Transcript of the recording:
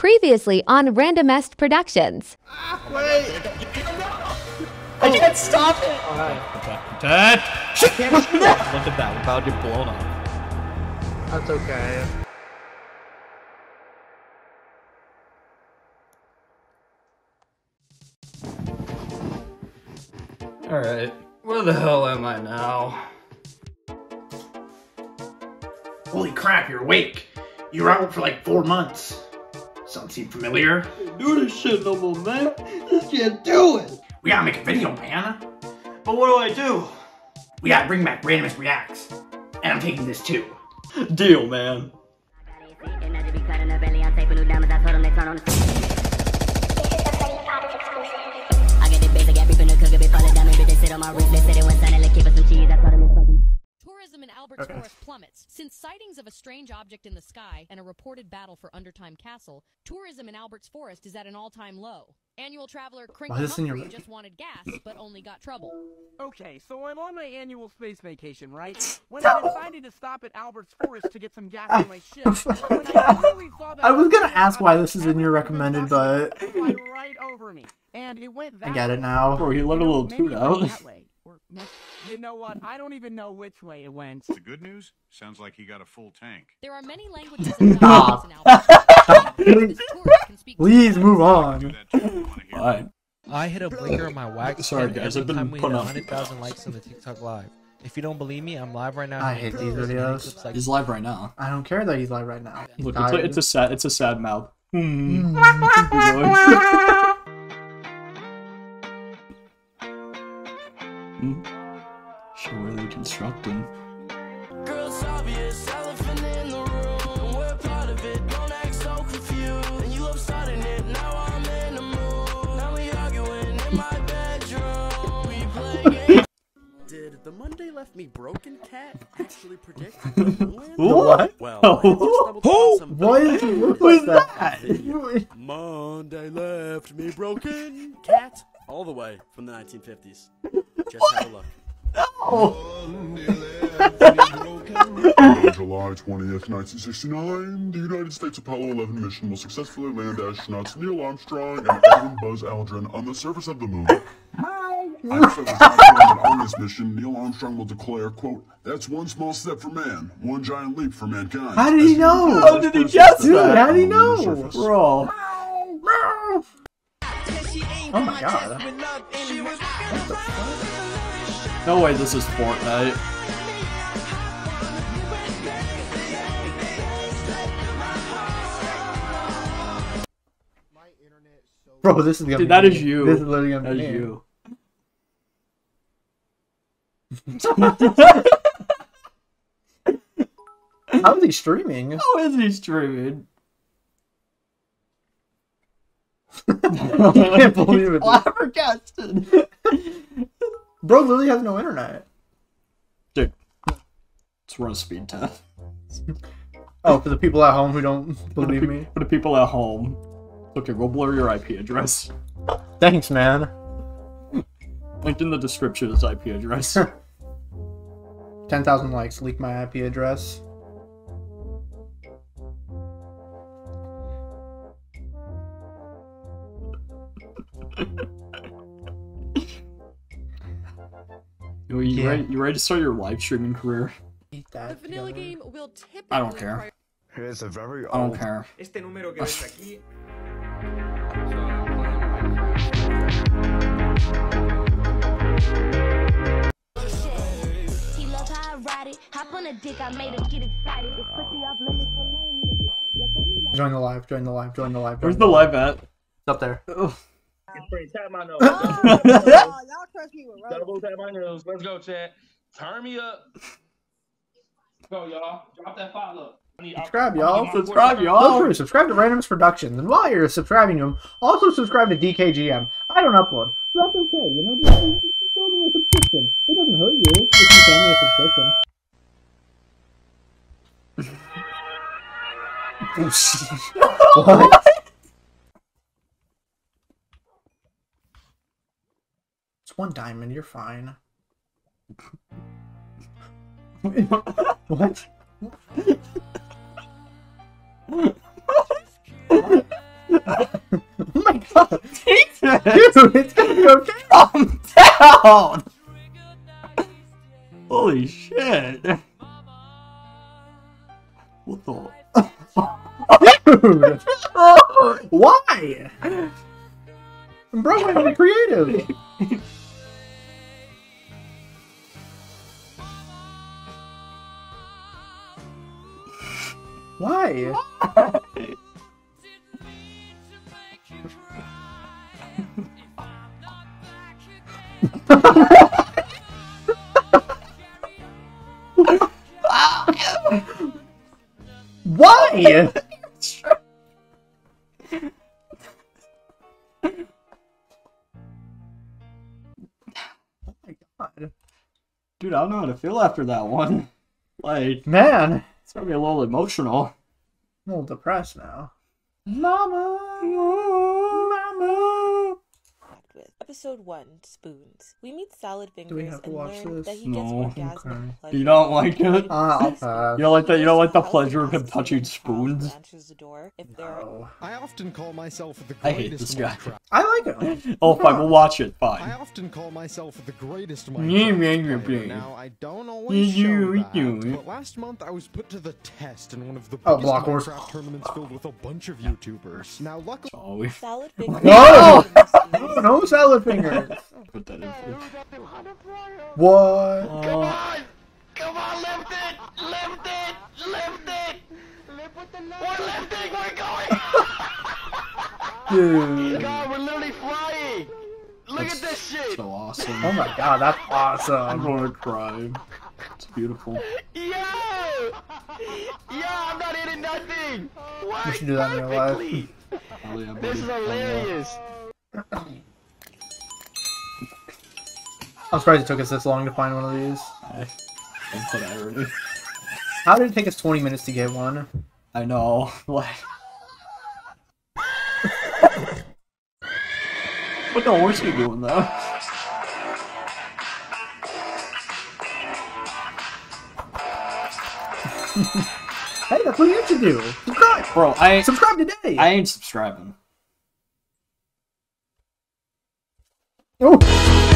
Previously on Randomest Productions. Wait! I can't stop it! Alright. Dad! I can't shoot it! Look at that, we're about to get blown up. That's okay. Alright, where the hell am I now? Holy crap, you're awake! You were out for like 4 months. Something seem familiar? Can't do this shit no more, man. Just can't do it. We gotta make a video, man. But what do I do? We gotta bring back Randomest Reacts. And I'm taking this too. Deal, man. Tourism in Albert's Forest plummets. Since sightings of a strange object in the sky and a reported battle for Undertime Castle, tourism in Albert's Forest is at an all-time low. Annual traveler Crinkle Humphrey just wanted gas, but only got trouble. Okay, so I'm on my annual space vacation, right? When I decided to stop at Albert's Forest to get some gas for my ship, I was gonna ask why this is in your recommended, but right over me, and it went that I get it now. Bro, he let a little toot out. You know what? I don't even know which way it went. The good news? Sounds like he got a full tank. There are many languages and dialects in Albert's Forest. Please move on. Fine. I hit a blinker on my wax. Sorry, guys, I've been time we hit putting on 100,000 likes on the TikTok live. If you don't believe me, I'm live right now. I hate these videos. He's live right now. I don't care that he's live right now. Look, it's a sad mouth. Sure, really constructing. Girls obvious, elephant in the room. We're part of it, don't act so confused. And you love starting it, now I'm in the mood. Now we arguing in my bedroom. We play games. Did the Monday Left Me Broken cat actually predict? What? Well, I just double-checked some What was that? Monday Left Me Broken cat, all the way from the 1950s. Just have a look. On July 20th, 1969, the United States Apollo 11 mission will successfully land astronauts Neil Armstrong and Edwin Buzz Aldrin on the surface of the moon. I'm sure on this mission, Neil Armstrong will declare, quote, "That's one small step for man, one giant leap for mankind." How did he know? How did he guess that? How did he know? Bro. Oh my god. No way this is Fortnite. Bro, this is gonna Dude, be that me. is you. This is literally gonna That be is me. you. How is he streaming? How is he streaming? I can't believe it. Flabbergasted. Bro literally has no internet. Dude, let's run a speed test. Oh, for the people at home who don't believe me. For the people at home. Okay, we'll blur your IP address. Thanks, man. Linked in the description is IP address. 10,000 likes. Leak my IP address. You ready to start your live streaming career? The vanilla game will typically I don't care. Here's a very I don't care. Este número que ves aquí. He love how I ride it. Hop on a dick, I made him get excited. This pussy off limits for lame. Join the live, join the live, join the live. Where's the live at? It's up there. Tap my nose. Y'all trust me with Double tap my nose. Let's go, Chad. Turn me up. Go, y'all. Drop that follow. Subscribe, y'all. Subscribe, Feel y'all. free to subscribe to Randomest Productions. And while you're subscribing to him, also subscribe to DKGM. I don't upload. So that's okay, you know? Just throw me a subscription. It doesn't hurt you if you throw me a subscription. What? It's one diamond, you're fine. What? Oh my god! Dude, it's gonna go down! Calm down! Holy shit! What the? Dude! Why? Bro, I'm really creative! Why? Why? Oh my god. Dude, I don't know how to feel after that one. Like, man, it's gonna be a little emotional. I'm a little depressed now. Mama, mama. Episode 1, Spoons. We meet Salad Do we Fingers have to and watch learn this? that he gets orgasmic pleasure. You don't like it? I'll pass. You don't like the pleasure of him touching spoons? No. I often call myself the I hate this guy. I like him. Oh, fine, we'll watch it. I Fine. often call myself the greatest Yeah, Minecraft player. yeah. Now, I don't always show that, you. but last month I was put to the test in one of the Oh, biggest Block Horse. Minecraft tournaments filled with a bunch of YouTubers. Now, luckily... Salad Fingers. No! No salad fingers! Put that in for What? Come on! Come on, lift it! Lift it! Lift it! We're lifting! We're going! Dude. God, we're literally flying! Look at this shit! So awesome. Oh my god, that's I'm awesome. gonna cry. It's beautiful. Yeah! Yeah, I'm not hitting nothing! What? You should do that in real life. Perfectly. Oh, yeah, This is hilarious! I'm surprised it took us this long to find one of these. Don't put irony. How did it take us 20 minutes to get one? I know. Like. What the horse are you doing though? Hey, that's what you should do. Subscribe, bro. Subscribe today. I ain't subscribing. Oh.